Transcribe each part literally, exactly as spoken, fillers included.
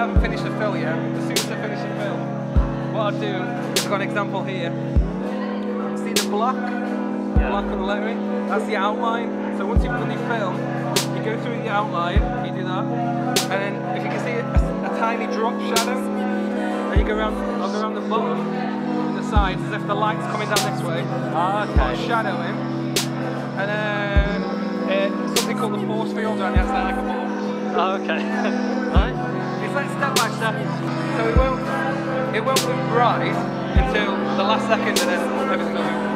haven't finished the fill yet. As soon as I finish the fill, what I'll do is I've got an example here. See the block? The Yeah. block on the lettering? That's the outline. So once you've done your fill, you go through the outline, you do that, and then if you can see a, a, a tiny drop shadow, then you go around, I'll go around the bottom and the sides as if the light's coming down this way. Oh, Put a okay. shadow in, and then uh, something called the force field around the outside like a ball. Oh, okay. Right. It's like step by step, so it won't, it won't look bright until the last second, and then everything will move.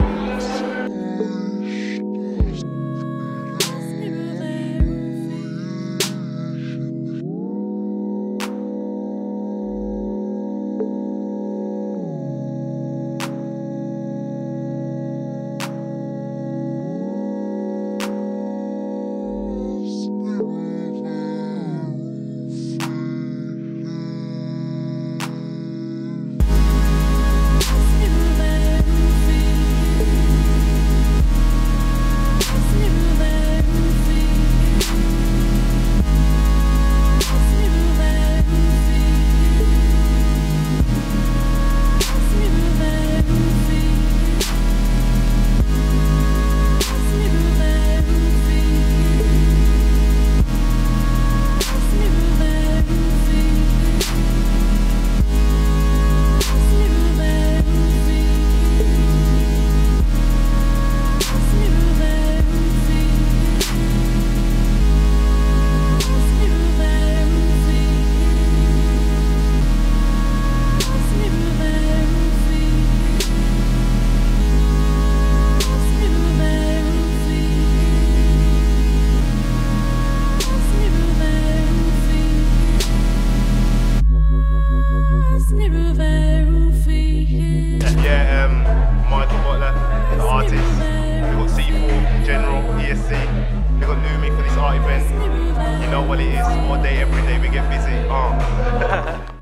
Yeah, um, Michael Butler, the artist. We've got C four, General, E S C. We've got Lumi for this art event. You know what it is, all day, every day we get busy. Uh.